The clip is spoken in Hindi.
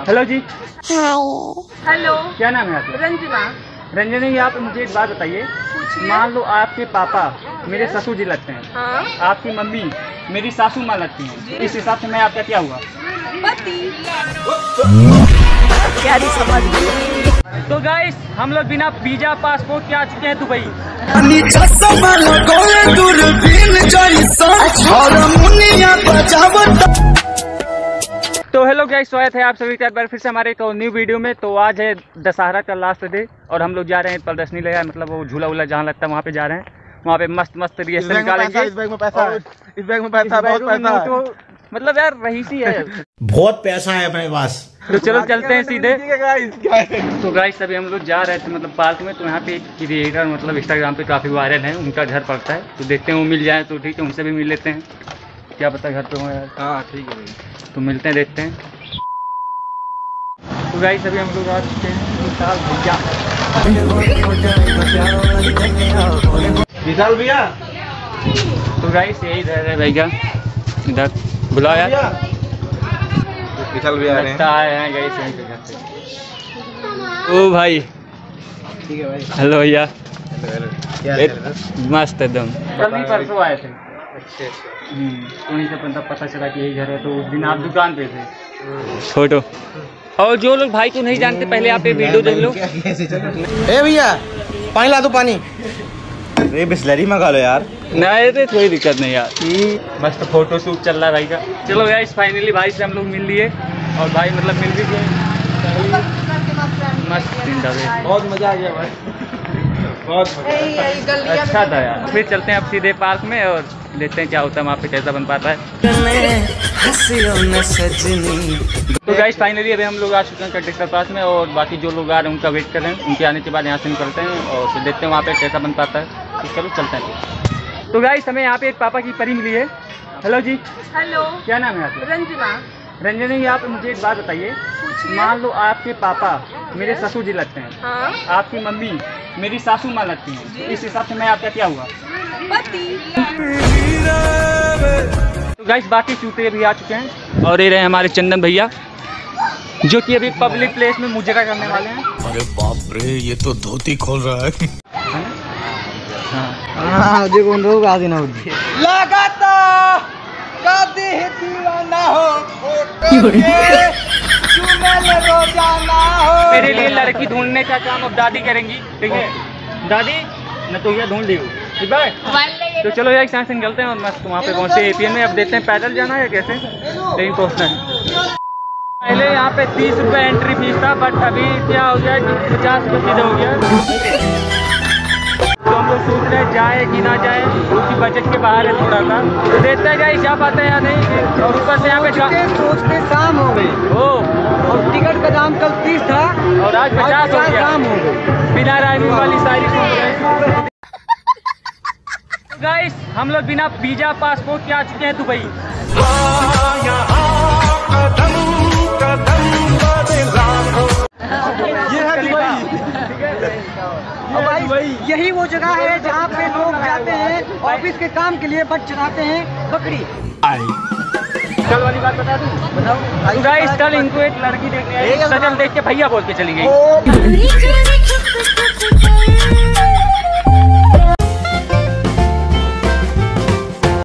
हेलो जी। हेलो, क्या नाम है आपका? रंजना। रंजना जी, आप मुझे एक बात बताइए। मान लो आपके पापा मेरे ससुर जी लगते हैं। हाँ? आपकी मम्मी मेरी सासू माँ लगती हैं। इस हिसाब से मैं आपका क्या हुआ? पति। तो गाइस, हम लोग बिना वीजा पासपोर्ट के आ चुके हैं दुबई। तो हेलो गाइस, स्वागत है आप सभी का एक बार फिर से हमारे एक न्यू वीडियो में। तो आज है दशहरा का लास्ट डे और हम लोग जा रहे हैं प्रदर्शनी लगा, मतलब वो झूला वूला जहाँ लगता है वहाँ पे जा रहे हैं। वहाँ पे मस्त मस्त रिएक्शन निकालेंगे। इस बैग में पैसा है, इस बैग में पैसा, बहुत पैसा है। मतलब यार रहीसी है, बहुत पैसा है अपने पास। तो चलो चलते हैं सीधे। तो गाइस अभी हम लोग जा रहे थे मतलब पार्क में, तो यहाँ पे एक क्रिएटर मतलब इंस्टाग्राम पे काफ़ी वायरल है, उनका घर पड़ता है। तो देखते हैं वो मिल जाए तो ठीक है, उनसे भी मिल लेते हैं। क्या पता घर पे हो यार। हाँ ठीक है भाई, तो मिलते हैं, देखते हैं। तो गाइस अभी हम लोग आ चुके हैं विशाल भैया। तो गाइस यही रह रहे भैया, इधर बुलाओ यार। विशाल भैया आए हैं गाइस यहीं पे घर पे। ओ भाई ठीक है भाई। हेलो भैया। क्या मस्त एकदम। कल ही परसों आए थे। अच्छा तो वहीं से पता चला कि यही घर है। तो उस दिन आप दुकान पे थे। फोटो। और जो लोग भाई को नहीं जानते पहले आप ये वीडियो देख लो। ए भैया पानी ला दो, पानी। अरे बिस्लरी मंगा लो यार। नहीं तो कोई दिक्कत नहीं यार। मस्त फोटो शूट चल रहा है भाई का। चलो गाइस फाइनली भाई से हम लोग मिल लिए और भाई मतलब मिल भी गए। मस्त दिन था, बहुत मजा आ गया भाई, बहुत अच्छा था यार। फिर चलते हैं अब सीधे पार्क में और देखते हैं क्या होता है वहाँ पे, कैसा बन पाता है। तो गाइस फाइनली अभी हम लोग आ चुके हैं कंडक्टर पास में और बाकी जो लोग आ रहे हैं उनका वेट कर रहे हैं। उनके आने के बाद यहाँ से निकलते हैं और फिर देखते हैं वहाँ पे कैसा बन पाता है। तो चलो चलते हैं। तो गाइस हमें यहाँ पे एक पापा की परी मिली है। हेलो जी। हेलो, क्या नाम है आपका? रंजना। रंजना जी, आप मुझे एक बात बताइए। मान लो आपके पापा मेरे ससुर जी लगते हैं। हाँ? आपकी मम्मी मेरी सासू माँ लगती हैं। इस हिसाब से मैं आपका क्या हुआ? पति। तो गाइस बाकी चूते भी आ चुके हैं और ये रहे हमारे चंदन भैया, जो कि अभी पब्लिक प्लेस में मुजरा करने वाले हैं। अरे बाप रे, ये तो धोती खोल रहा है। हाँ जी कौन रोग आदि ना होती लगाता कभी दीवाना हो मेरे लिए लड़की ढूंढने का काम अब दादी करेंगी, ठीक है दादी? न तो ये ढूंढ ली हो, ठीक है? तो चलो यार यहाँ से निकलते हैं और मस्त वहाँ पे पहुँचे एपीएन में। अब देखते हैं पैदल जाना है कैसे, लेकिन पहुँचना है। पहले यहाँ पे 30 रुपये एंट्री फीस था, बट अभी क्या हो गया कि 50 रुपये सीधे हो गया। तो हम लोग सोच रहे हैं जाए कि ना जाए, क्योंकि बजट के बाहर है थोड़ा सा। तो देखते हैं गाइस जा पाते हैं या नहीं। और ऊपर से यहाँ पे सोचते शाम हो गई और टिकट का दाम कल 30 था और आज 50 हो गया। शाम हो गई। बिना राइमिंग वाली सारी सुन रहे हैं। गाइस हम लोग बिना वीजा पासपोर्ट के आ चुके हैं दुबई। यही वो जगह है जहाँ पे लोग जाते हैं ऑफिस के काम के लिए, बट चलाते हैं बकरी। कल वाली बात बता दूं? बताओ। तो गाइस कल इनको एक लड़की देखने आई, सजल देख के भैया बोल के चली गई।